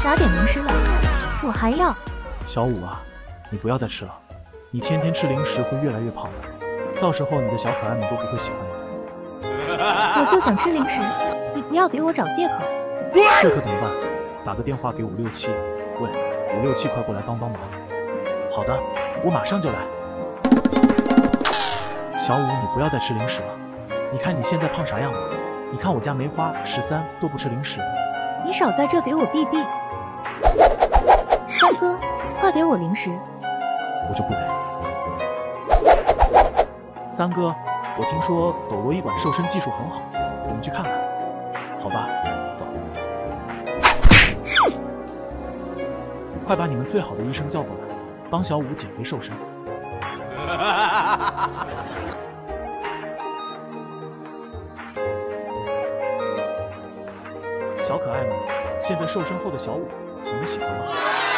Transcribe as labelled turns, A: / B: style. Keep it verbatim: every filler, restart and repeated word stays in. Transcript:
A: 拿点零食来，我还要。
B: 小五啊，你不要再吃了，你天天吃零食会越来越胖的，到时候你的小可爱们都不会喜欢你的。
A: 我就想吃零食，你不要给我找借口。
B: 这可怎么办？打个电话给五六七，喂，五六七，快过来帮帮忙。好的，我马上就来。小五，你不要再吃零食了，你看你现在胖啥样了？你看我家梅花十三都不吃零食。
A: 你少在这给我避避。三哥，快给我零食。
B: 我就不给。三哥，我听说斗罗医馆瘦身技术很好，我们去看看。好吧，走。快把你们最好的医生叫过来，帮小五减肥瘦身。小可爱们，现在瘦身后的小五，你们喜欢吗？